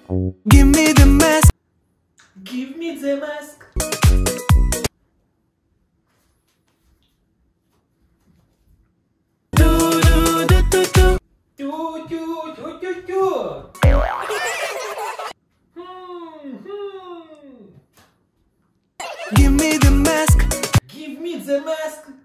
Give me the mask. Give me the mask. Do do do do do. Do do do do do. Give me the mask. Give me the mask.